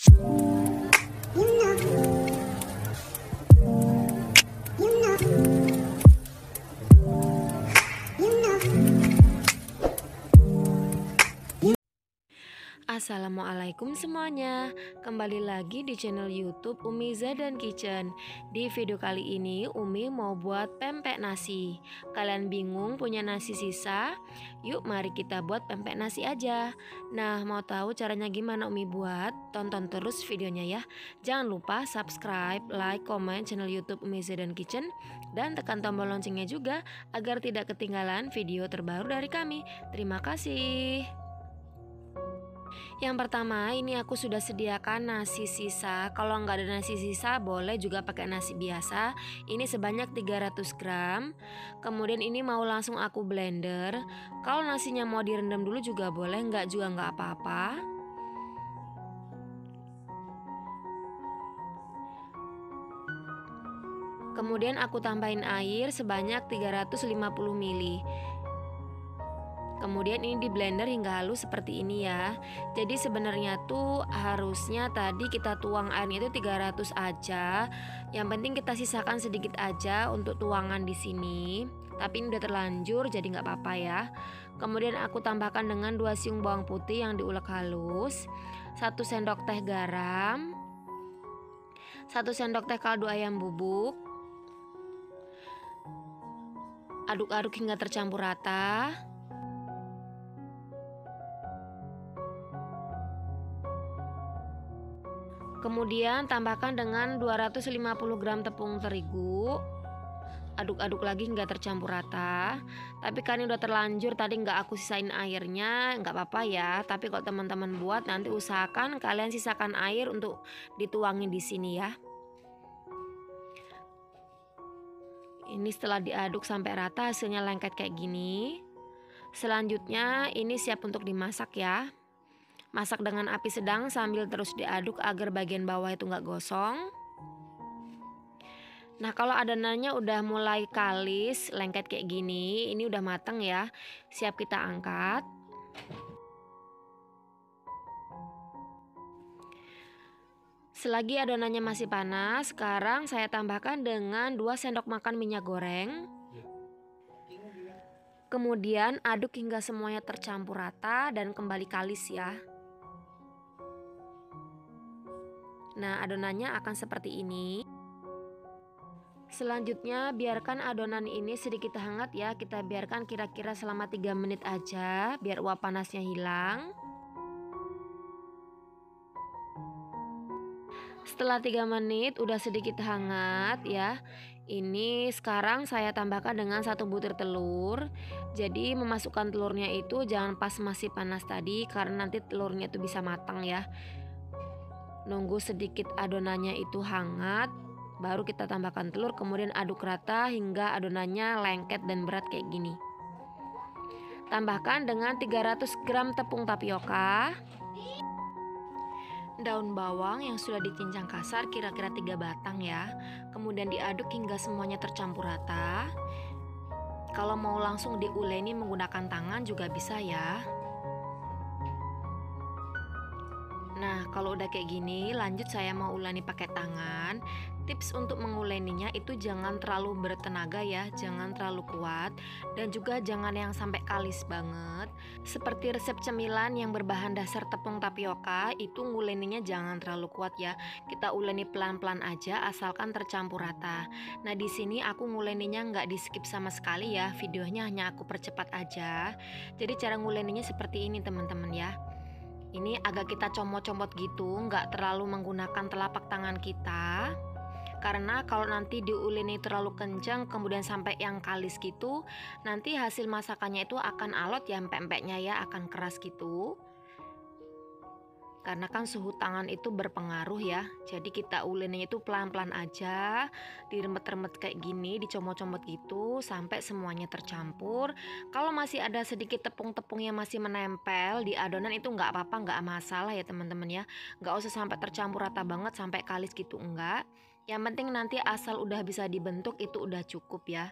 Assalamualaikum semuanya, kembali lagi di channel YouTube Umi Zadan Kitchen. Di video kali ini Umi mau buat pempek nasi. Kalian bingung punya nasi sisa? Yuk mari kita buat pempek nasi aja. Nah, mau tahu caranya gimana Umi buat? Tonton terus videonya ya. Jangan lupa subscribe, like, komen channel YouTube Umi Zadan Kitchen dan tekan tombol loncengnya juga agar tidak ketinggalan video terbaru dari kami. Terima kasih. Yang pertama, ini aku sudah sediakan nasi sisa. Kalau nggak ada nasi sisa boleh juga pakai nasi biasa. Ini sebanyak 300 gram. Kemudian ini mau langsung aku blender. Kalau nasinya mau direndam dulu juga boleh, nggak juga nggak apa-apa. Kemudian aku tambahin air sebanyak 350 ml. Kemudian ini di blender hingga halus seperti ini ya. Jadi sebenarnya tuh harusnya tadi kita tuang airnya itu 300 aja. Yang penting kita sisakan sedikit aja untuk tuangan di sini. Tapi ini udah terlanjur jadi nggak apa-apa ya. Kemudian aku tambahkan dengan 2 siung bawang putih yang diulek halus, 1 sendok teh garam, 1 sendok teh kaldu ayam bubuk. Aduk-aduk hingga tercampur rata. Kemudian tambahkan dengan 250 gram tepung terigu. Aduk-aduk lagi hingga tercampur rata. Tapi kan ini udah terlanjur tadi nggak aku sisain airnya, nggak apa-apa ya. Tapi kalau teman-teman buat nanti usahakan kalian sisakan air untuk dituangin di sini ya. Ini setelah diaduk sampai rata hasilnya lengket kayak gini. Selanjutnya ini siap untuk dimasak ya. Masak dengan api sedang sambil terus diaduk agar bagian bawah itu nggak gosong. Nah, kalau adonannya udah mulai kalis, lengket kayak gini, ini udah mateng ya. Siap kita angkat. Selagi adonannya masih panas, sekarang saya tambahkan dengan 2 sendok makan minyak goreng. Kemudian aduk hingga semuanya tercampur rata dan kembali kalis ya. Nah, adonannya akan seperti ini. Selanjutnya biarkan adonan ini sedikit hangat ya. Kita biarkan kira-kira selama 3 menit aja biar uap panasnya hilang. Setelah 3 menit udah sedikit hangat ya. Ini sekarang saya tambahkan dengan 1 butir telur. Jadi memasukkan telurnya itu jangan pas masih panas tadi karena nanti telurnya itu bisa matang ya. Nunggu sedikit adonannya itu hangat, baru kita tambahkan telur, kemudian aduk rata hingga adonannya lengket dan berat kayak gini. Tambahkan dengan 300 gram tepung tapioka, daun bawang yang sudah dicincang kasar kira-kira 3 batang ya. Kemudian diaduk hingga semuanya tercampur rata. Kalau mau langsung diuleni menggunakan tangan juga bisa ya. Nah, kalau udah kayak gini, lanjut saya mau uleni pakai tangan. Tips untuk menguleninya itu jangan terlalu bertenaga ya, jangan terlalu kuat, dan juga jangan yang sampai kalis banget. Seperti resep cemilan yang berbahan dasar tepung tapioka, itu nguleninya jangan terlalu kuat ya. Kita uleni pelan-pelan aja, asalkan tercampur rata. Nah, di sini aku nguleninya nggak di skip sama sekali ya, videonya hanya aku percepat aja. Jadi cara nguleninya seperti ini teman-teman ya. Ini agak kita comot-comot gitu, nggak terlalu menggunakan telapak tangan kita. Karena kalau nanti diuleni terlalu kencang kemudian sampai yang kalis gitu, nanti hasil masakannya itu akan alot ya, pempeknya ya akan keras gitu. Karena kan suhu tangan itu berpengaruh ya. Jadi kita uleninya itu pelan-pelan aja, diremet-remet kayak gini, dicomot-comot gitu sampai semuanya tercampur. Kalau masih ada sedikit tepung-tepung yang masih menempel di adonan itu nggak apa-apa, nggak masalah ya teman-teman ya. Nggak usah sampai tercampur rata banget sampai kalis gitu, enggak. Yang penting nanti asal udah bisa dibentuk itu udah cukup ya.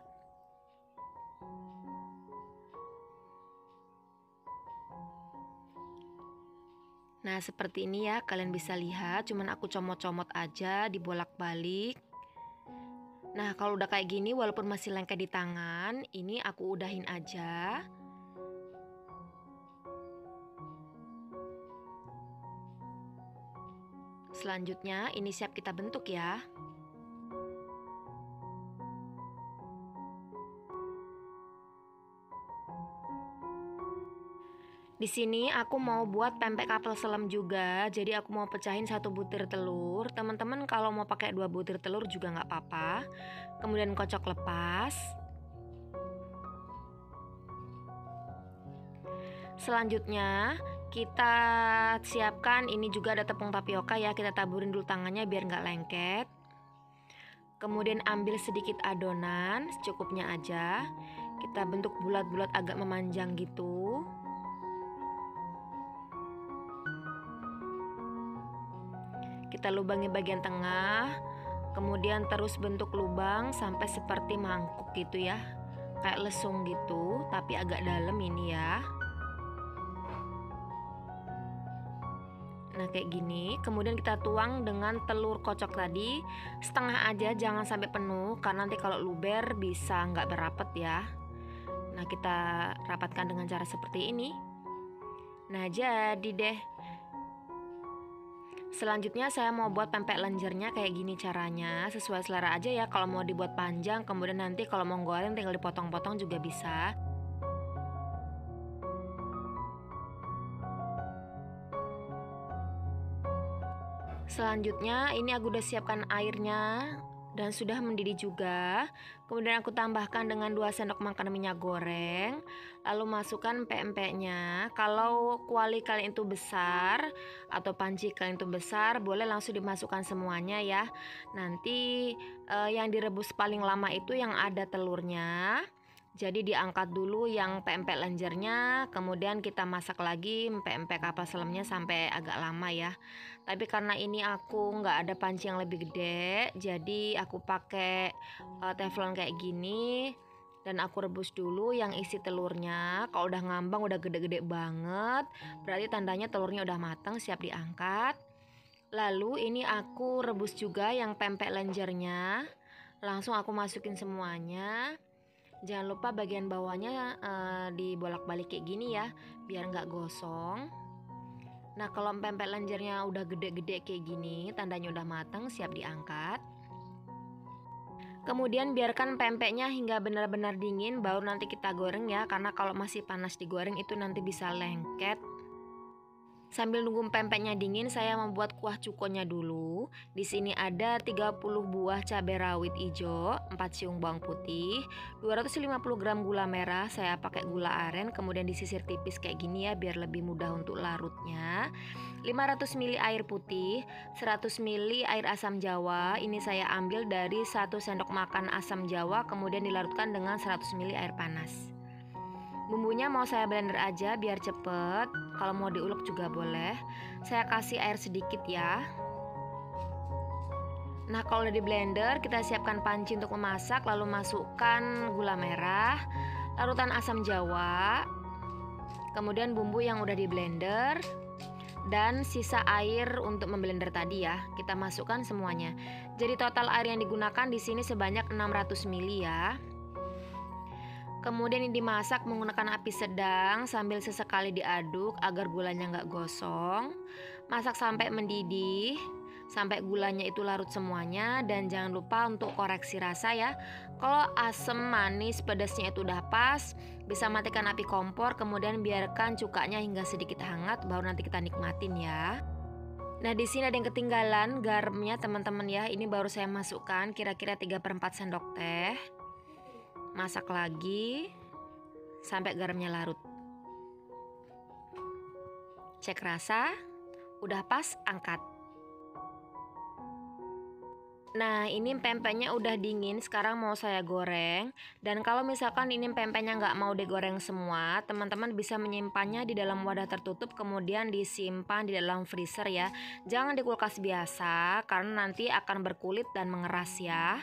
Nah, seperti ini ya, kalian bisa lihat, cuman aku comot-comot aja, dibolak-balik. Nah, kalau udah kayak gini, walaupun masih lengket di tangan, ini aku udahin aja. Selanjutnya, ini siap kita bentuk ya. Di sini aku mau buat pempek kapal selam juga, jadi aku mau pecahin 1 butir telur. Teman-teman kalau mau pakai 2 butir telur juga nggak apa-apa. Kemudian kocok lepas. Selanjutnya kita siapkan ini juga ada tepung tapioka ya, kita taburin dulu tangannya biar nggak lengket. Kemudian ambil sedikit adonan, secukupnya aja. Kita bentuk bulat-bulat agak memanjang gitu. Kita lubangi bagian tengah, kemudian terus bentuk lubang sampai seperti mangkuk gitu ya, kayak lesung gitu, tapi agak dalam ini ya. Nah kayak gini, kemudian kita tuang dengan telur kocok tadi, setengah aja jangan sampai penuh, karena nanti kalau luber bisa nggak berapet ya. Nah kita rapatkan dengan cara seperti ini. Nah jadi deh. Selanjutnya saya mau buat pempek lenjernya kayak gini caranya, sesuai selera aja ya. Kalau mau dibuat panjang, kemudian nanti kalau mau goreng tinggal dipotong-potong juga bisa. Selanjutnya ini aku udah siapkan airnya dan sudah mendidih juga. Kemudian aku tambahkan dengan 2 sendok makan minyak goreng. Lalu masukkan pempeknya. Kalau kuali kalian itu besar atau panci kalian itu besar, boleh langsung dimasukkan semuanya ya. Nanti yang direbus paling lama itu yang ada telurnya. Jadi diangkat dulu yang pempek lenjernya, kemudian kita masak lagi pempek kapal selamnya sampai agak lama ya. Tapi karena ini aku nggak ada panci yang lebih gede, jadi aku pakai teflon kayak gini dan aku rebus dulu yang isi telurnya. Kalau udah ngambang, udah gede-gede banget, berarti tandanya telurnya udah matang, siap diangkat. Lalu ini aku rebus juga yang pempek lenjernya. Langsung aku masukin semuanya. Jangan lupa bagian bawahnya dibolak-balik kayak gini ya, biar nggak gosong. Nah kalau pempek lenjernya udah gede-gede kayak gini, tandanya udah matang, siap diangkat. Kemudian biarkan pempeknya hingga benar-benar dingin, baru nanti kita goreng ya, karena kalau masih panas digoreng itu nanti bisa lengket. Sambil nunggu pempeknya dingin, saya membuat kuah cukonya dulu. Di sini ada 30 buah cabai rawit hijau, 4 siung bawang putih, 250 gram gula merah, saya pakai gula aren, kemudian disisir tipis kayak gini ya biar lebih mudah untuk larutnya. 500 ml air putih, 100 ml air asam jawa. Ini saya ambil dari 1 sendok makan asam jawa, kemudian dilarutkan dengan 100 ml air panas. Bumbunya mau saya blender aja biar cepet. Kalau mau diulek juga boleh. Saya kasih air sedikit ya. Nah kalau udah di blender, kita siapkan panci untuk memasak. Lalu masukkan gula merah, larutan asam jawa, kemudian bumbu yang udah di blender, dan sisa air untuk memblender tadi ya. Kita masukkan semuanya. Jadi total air yang digunakan di sini sebanyak 600 ml ya. Kemudian ini dimasak menggunakan api sedang sambil sesekali diaduk agar gulanya nggak gosong. Masak sampai mendidih, sampai gulanya itu larut semuanya. Dan jangan lupa untuk koreksi rasa ya. Kalau asam, manis, pedasnya itu udah pas, bisa matikan api kompor. Kemudian biarkan cukanya hingga sedikit hangat, baru nanti kita nikmatin ya. Nah di sini ada yang ketinggalan garamnya teman-teman ya. Ini baru saya masukkan kira-kira 3/4 sendok teh. Masak lagi sampai garamnya larut. Cek rasa, udah pas, angkat. Nah ini pempeknya udah dingin, sekarang mau saya goreng. Dan kalau misalkan ini pempeknya nggak mau digoreng semua, teman-teman bisa menyimpannya di dalam wadah tertutup, kemudian disimpan di dalam freezer ya. Jangan di kulkas biasa, karena nanti akan berkulit dan mengeras ya.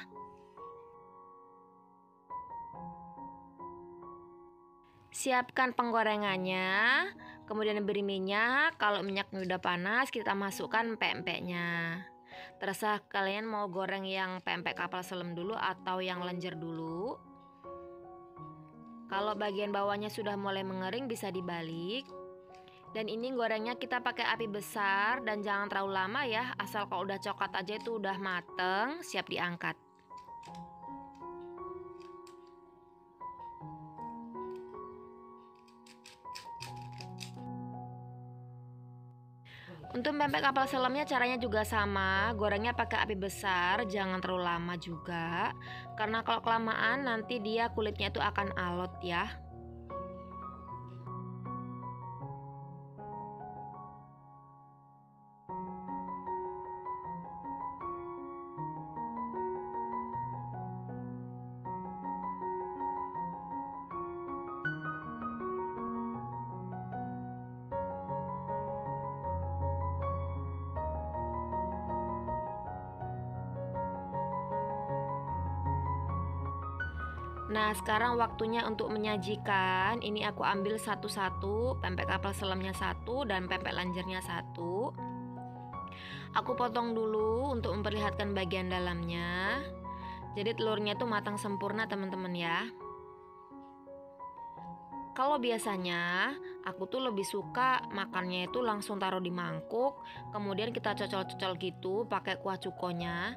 Siapkan penggorengannya, Kemudian beri minyak. Kalau minyaknya udah panas, kita masukkan pempeknya. Terserah kalian mau goreng yang pempek kapal selam dulu atau yang lenjer dulu. Kalau bagian bawahnya sudah mulai mengering, bisa dibalik. Dan ini gorengnya kita pakai api besar dan jangan terlalu lama ya. Asal kalau udah coklat aja itu udah mateng, siap diangkat. Untuk pempek kapal selamnya caranya juga sama, gorengnya pakai api besar, jangan terlalu lama juga. Karena kalau kelamaan nanti dia kulitnya itu akan alot ya. Nah, sekarang waktunya untuk menyajikan. Ini aku ambil satu-satu, pempek kapal selamnya satu dan pempek lanjernya satu. Aku potong dulu untuk memperlihatkan bagian dalamnya. Jadi telurnya tuh matang sempurna teman-teman ya. Kalau biasanya aku tuh lebih suka makannya itu langsung taruh di mangkuk, kemudian kita cocol-cocol gitu pakai kuah cukonya.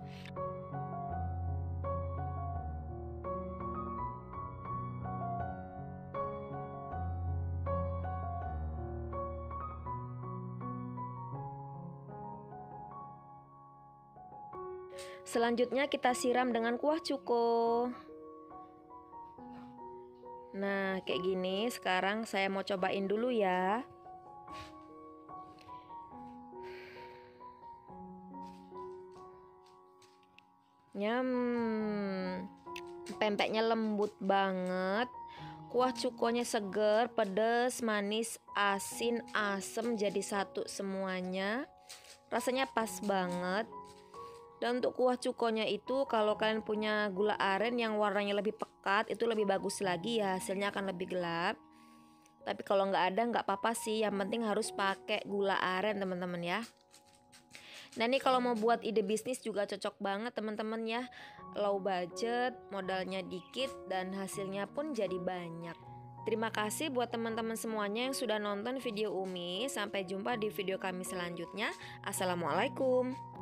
Selanjutnya kita siram dengan kuah cuko. Nah, kayak gini. Sekarang saya mau cobain dulu ya. Nyam. Pempeknya lembut banget. Kuah cukonya seger, pedas, manis, asin, asem jadi satu semuanya. Rasanya pas banget. Dan untuk kuah cukonya itu kalau kalian punya gula aren yang warnanya lebih pekat itu lebih bagus lagi ya, hasilnya akan lebih gelap. Tapi kalau nggak ada nggak apa-apa sih, yang penting harus pakai gula aren teman-teman ya. Nah ini kalau mau buat ide bisnis juga cocok banget teman-teman ya. Low budget, modalnya dikit dan hasilnya pun jadi banyak. Terima kasih buat teman-teman semuanya yang sudah nonton video Umi. Sampai jumpa di video kami selanjutnya. Assalamualaikum.